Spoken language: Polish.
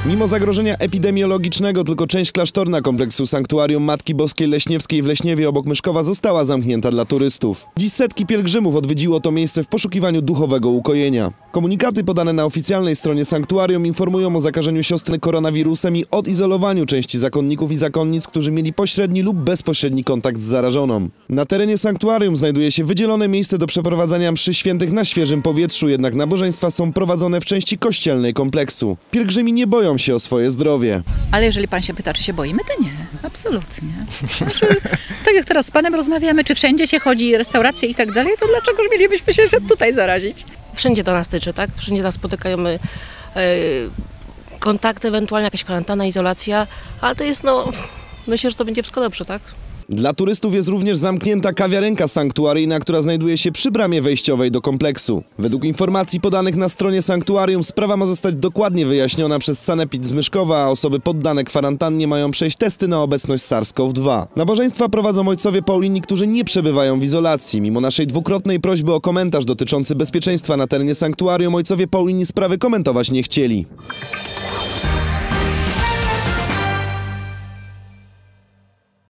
Mimo zagrożenia epidemiologicznego tylko część klasztorna kompleksu Sanktuarium Matki Boskiej Leśniewskiej w Leśniewie obok Myszkowa została zamknięta dla turystów. Dziś setki pielgrzymów odwiedziło to miejsce w poszukiwaniu duchowego ukojenia. Komunikaty podane na oficjalnej stronie sanktuarium informują o zakażeniu siostry koronawirusem i odizolowaniu części zakonników i zakonnic, którzy mieli pośredni lub bezpośredni kontakt z zarażoną. Na terenie sanktuarium znajduje się wydzielone miejsce do przeprowadzania mszy świętych na świeżym powietrzu, jednak nabożeństwa są prowadzone w części kościelnej kompleksu. Pielgrzymi nie boją się o swoje zdrowie. Ale jeżeli pan się pyta, czy się boimy, to nie. Absolutnie. Znaczy, tak jak teraz z panem rozmawiamy, czy wszędzie się chodzi, restauracje i tak dalej, to dlaczegoż mielibyśmy się tutaj zarazić? Wszędzie to nas tyczy, tak? Wszędzie nas spotykają kontakty, ewentualnie jakaś kwarantanna, izolacja, ale to jest, myślę, że to będzie wszystko dobrze, tak? Dla turystów jest również zamknięta kawiarenka sanktuaryjna, która znajduje się przy bramie wejściowej do kompleksu. Według informacji podanych na stronie sanktuarium sprawa ma zostać dokładnie wyjaśniona przez sanepid z Myszkowa, a osoby poddane kwarantannie mają przejść testy na obecność SARS-CoV-2. Nabożeństwa prowadzą ojcowie Paulini, którzy nie przebywają w izolacji. Mimo naszej dwukrotnej prośby o komentarz dotyczący bezpieczeństwa na terenie sanktuarium, ojcowie Paulini sprawy komentować nie chcieli.